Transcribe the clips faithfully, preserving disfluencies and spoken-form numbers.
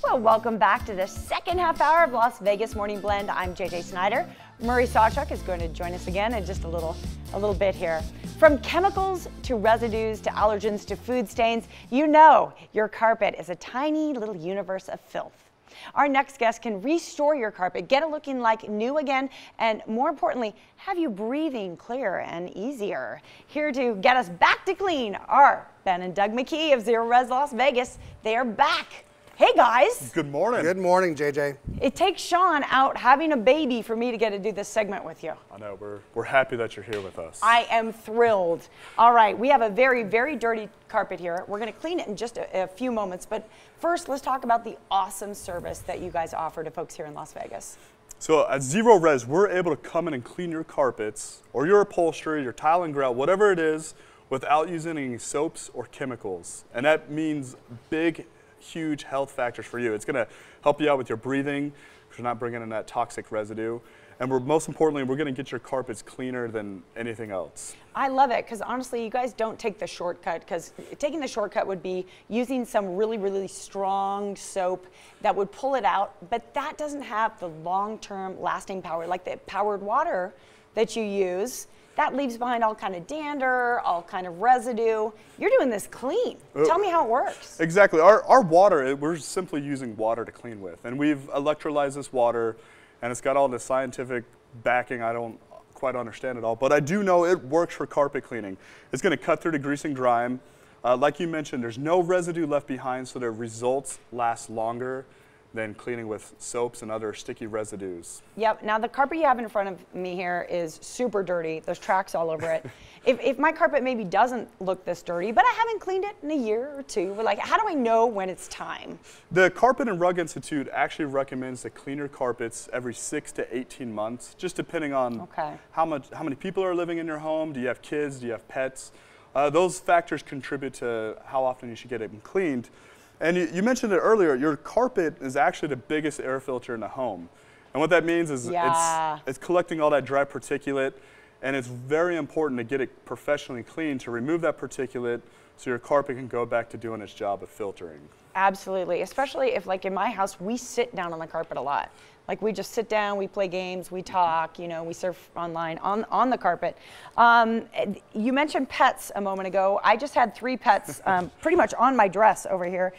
Well, welcome back to the second half hour of Las Vegas Morning Blend. I'm J J Snyder. Murray Sawchuk is going to join us again in just a little, a little bit here. From chemicals to residues to allergens to food stains, you know your carpet is a tiny little universe of filth. Our next guest can restore your carpet, get it looking like new again, and more importantly, have you breathing clearer and easier. Here to get us back to clean are Ben and Doug McKee of Zerorez Las Vegas. They are back. Hey guys. Good morning. Good morning, J J. It takes Sean out having a baby for me to get to do this segment with you. I know, we're, we're happy that you're here with us. I am thrilled. All right, we have a very, very dirty carpet here. We're gonna clean it in just a, a few moments, but first let's talk about the awesome service that you guys offer to folks here in Las Vegas. So at Zerorez, we're able to come in and clean your carpets or your upholstery, your tile and grout, whatever it is, without using any soaps or chemicals. And that means big, huge health factors for you. It's going to help you out with your breathing because you're not bringing in that toxic residue. And we're, most importantly, we're going to get your carpets cleaner than anything else. I love it because honestly, you guys don't take the shortcut, because taking the shortcut would be using some really, really strong soap that would pull it out, but that doesn't have the long-term lasting power like the powered water that you use. That leaves behind all kind of dander, all kind of residue. You're doing this clean. Uh, Tell me how it works. Exactly. Our, our water, we're simply using water to clean with. And we've electrolyzed this water, and it's got all the scientific backing. I don't quite understand it all, but I do know it works for carpet cleaning. It's going to cut through the grease and grime. Uh, like you mentioned, there's no residue left behind, so the results last longer than cleaning with soaps and other sticky residues. Yep. Now the carpet you have in front of me here is super dirty. There's tracks all over it. if, if my carpet maybe doesn't look this dirty, but I haven't cleaned it in a year or two, but like, how do I know when it's time? The Carpet and Rug Institute actually recommends to clean your carpets every six to eighteen months, just depending on okay. how much, how many people are living in your home. Do you have kids? Do you have pets? Uh, those factors contribute to how often you should get it cleaned. And you, you mentioned it earlier, your carpet is actually the biggest air filter in the home. And what that means is yeah. it's, it's collecting all that dry particulate, and it's very important to get it professionally cleaned to remove that particulate so your carpet can go back to doing its job of filtering. Absolutely, especially if like in my house, we sit down on the carpet a lot. Like we just sit down, we play games, we talk, you know, we surf online on, on the carpet. Um, you mentioned pets a moment ago. I just had three pets um, pretty much on my dress over here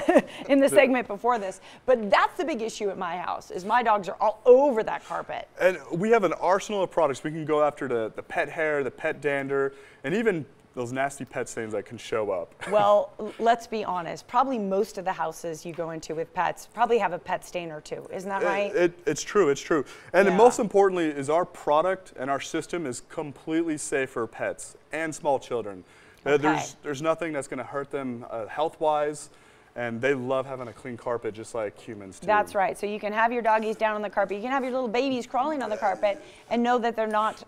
in the segment before this. But that's the big issue at my house, is my dogs are all over that carpet. And we have an arsenal of products. We can go after the, the pet hair, the pet dander, and even those nasty pet stains that can show up. Well, let's be honest. Probably most of the houses you go into with pets probably have a pet stain or two. Isn't that right? It, it, it's true. It's true. And yeah. most importantly is our product and our system is completely safe for pets and small children. Okay. Uh, there's, there's nothing that's going to hurt them uh, health-wise. And they love having a clean carpet just like humans do. That's right. So you can have your doggies down on the carpet. You can have your little babies crawling on the carpet and know that they're not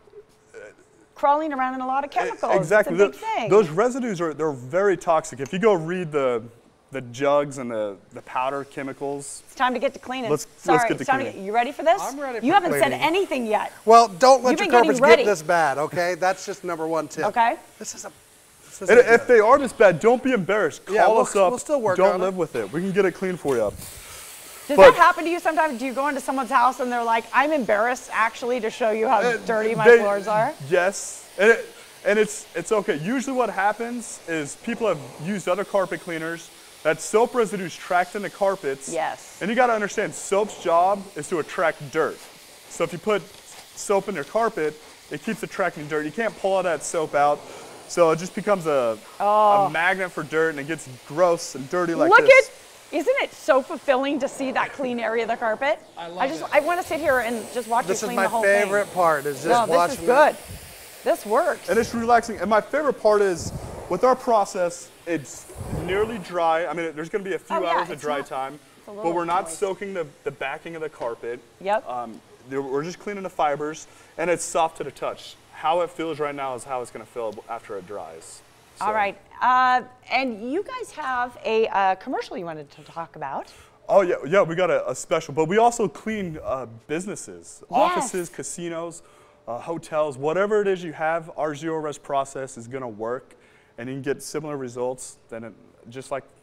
crawling around in a lot of chemicals. Exactly. It's a big the, thing. Those residues are they're very toxic. If you go read the the jugs and the, the powder chemicals. It's time to get to cleaning. Let's, Sorry, let's get to it's time cleaning. to get, you ready for this? I'm ready for You haven't cleaning. said anything yet. Well, don't let You've your been getting carpets ready. get this bad, okay? That's just number one tip. Okay. This is a this And isn't if good. they are this bad, don't be embarrassed. Call Yeah, we'll- us up. we'll still work don't on live it. with it. We can get it clean for you. Does But- that happen to you sometimes? Do you go into someone's house and they're like, I'm embarrassed actually to show you how Uh, dirty my they- floors are? Yes. And, it, and it's, it's okay. Usually what happens is people have used other carpet cleaners. That soap residue is tracked in the carpets. Yes. And you got to understand, soap's job is to attract dirt. So if you put soap in your carpet, it keeps attracting dirt. You can't pull all that soap out. So it just becomes a, Oh. a magnet for dirt, and it gets gross and dirty like Look this. at, isn't it so fulfilling to see that clean area of the carpet? I love I just, it. I want to sit here and just watch This you is clean my the whole favorite thing. part, is just No, watching this is good. This works. And it's relaxing. And my favorite part is, with our process, it's nearly dry. I mean, there's going to be a few Oh, yeah, hours of it's dry not- time, a little but we're not moist. soaking the, the backing of the carpet. Yep. Um, there- we're just cleaning the fibers, and it's soft to the touch. How it feels right now is how it's going to feel after it dries. So- All right. Uh, and you guys have a uh, commercial you wanted to talk about. Oh, yeah, yeah, we got a, a special, but we also clean uh, businesses, offices, casinos, uh, hotels, whatever it is you have, our Zerorez process is going to work, and you can get similar results than it, just like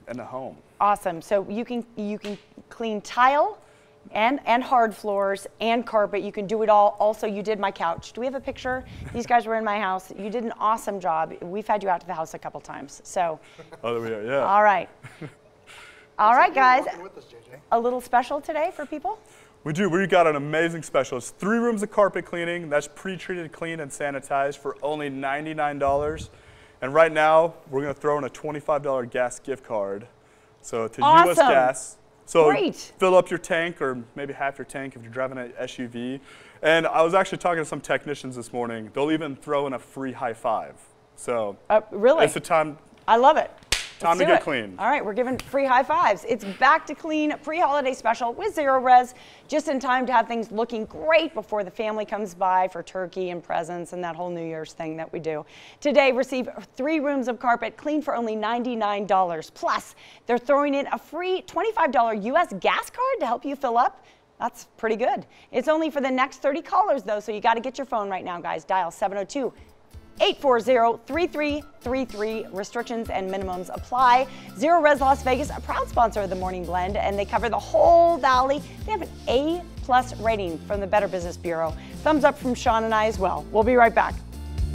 in the home. Awesome. So you can you can clean tile and and hard floors and carpet. You can do it all. Also, you did my couch. Do we have a picture? These guys were in my house. You did an awesome job. We've had you out to the house a couple times. So. Oh, there we are. Yeah. All right. All right, guys. With us, J J. A little special today for people. We do. We got an amazing special. It's three rooms of carpet cleaning. That's pre-treated, cleaned, and sanitized for only ninety-nine dollars. And right now, we're going to throw in a twenty-five dollar gas gift card. So to Awesome. U S Gas. So Great. Fill up your tank, or maybe half your tank if you're driving an S U V. And I was actually talking to some technicians this morning. They'll even throw in a free high five. So Uh, really? it's the time. I love it. Time Let's to do get it. clean. All right, we're giving free high fives. It's back to clean pre-holiday special with Zerorez, just in time to have things looking great before the family comes by for turkey and presents and that whole New Year's thing that we do. Today, receive three rooms of carpet clean for only ninety-nine dollars. Plus, they're throwing in a free twenty-five dollar U S gas card to help you fill up. That's pretty good. It's only for the next thirty callers, though, so you got to get your phone right now, guys. Dial seven oh two, eight four zero, three three three three. Restrictions and minimums apply. Zerorez Las Vegas, a proud sponsor of the Morning Blend, and they cover the whole valley. They have an A plus rating from the Better Business Bureau. Thumbs up from Sean and I as well. We'll be right back.